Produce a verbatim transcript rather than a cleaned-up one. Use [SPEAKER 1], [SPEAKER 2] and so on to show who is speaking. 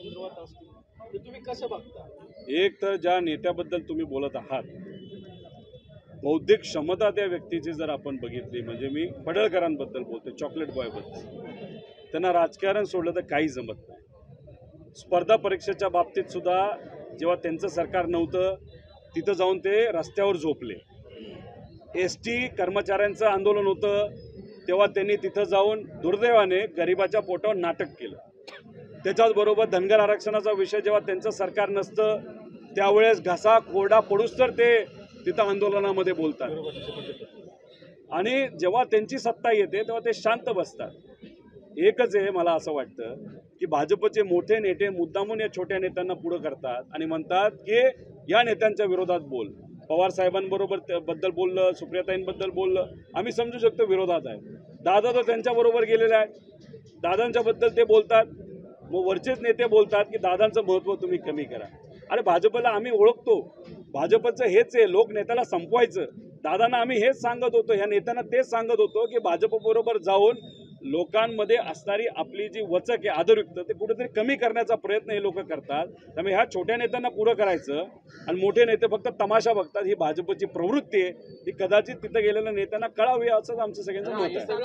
[SPEAKER 1] संदर्भात असतील ते तुम्ही कसं बघता?
[SPEAKER 2] एक तर ज्या नेत्याबद्दल तुम्ही बोलत आहात, बौद्धिक क्षमता त्या व्यक्तीची जर आपण बघितली, म्हणजे मी पडळकरांबद्दल बोलतो, चॉकलेट बॉयबद्दल, त्यांना राजकारण सोडलं तर काही जमत नाही. स्पर्धा परीक्षेच्या बाबतीत सुद्धा जेव्हा त्यांचं सरकार नव्हतं तिथं जाऊन ते रस्त्यावर झोपले. एस टी कर्मचाऱ्यांचं आंदोलन होतं तेव्हा त्यांनी तिथं जाऊन दुर्दैवाने गरिबाच्या पोटावर नाटक केलं. त्याच्याचबरोबर धनगर आरक्षणाचा विषय जेव्हा त्यांचं सरकार नसतं त्यावेळेस घसा कोरडा पडूस तर ते तिथं आंदोलनामध्ये बोलतात, आणि जेव्हा त्यांची सत्ता येते तेव्हा ते शांत बसतात. एकच आहे, मला असं वाटतं की भाजपचे मोठे नेते मुद्दामून या छोट्या नेत्यांना पुढं करतात आणि म्हणतात की या नेत्यांच्या विरोधात बोल. पवार साहेबांबरोबर बद्दल बोललं, सुप्रियाताईंबद्दल बोललं, आम्ही समजू शकतो विरोधात आहे. दादा तर त्यांच्याबरोबर गेलेले आहेत, दादांच्याबद्दल ते बोलतात. मग वरचेच नेते बोलतात की दादांचं महत्त्व तुम्ही कमी करा. अरे भाजपला आम्ही ओळखतो, भाजपचं हेच आहे, लोकनेत्याला संपवायचं. दादांना आम्ही हेच सांगत होतो, ह्या नेत्यांना तेच सांगत होतो की भाजपबरोबर जाऊन लोकांमध्ये असणारी आपली जी वचक आहे आदरयुक्त ते कुठेतरी कमी करण्याचा प्रयत्न हे लोक करतात. त्यामुळे ह्या छोट्या नेत्यांना पुढं करायचं आणि मोठे नेते फक्त तमाशा बघतात, ही भाजपची प्रवृत्ती आहे. ही कदाचित तिथं गेलेल्या नेत्यांना कळावी असंच आमचं सगळ्यांचं मत आहे.